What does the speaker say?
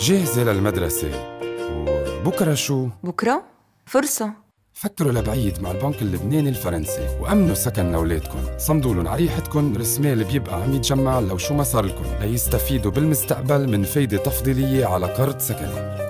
جاهزة للمدرسة. وبكرة شو؟ بكرة؟ فرصة. فكروا لبعيد مع البنك اللبناني الفرنسي وأمنوا سكن لأولادكم. صمدوا لهم عريحتكم رسمال بيبقى عم يتجمع لو شو ما صار لكم ليستفيدوا بالمستقبل من فايدة تفضيلية على قرض سكني.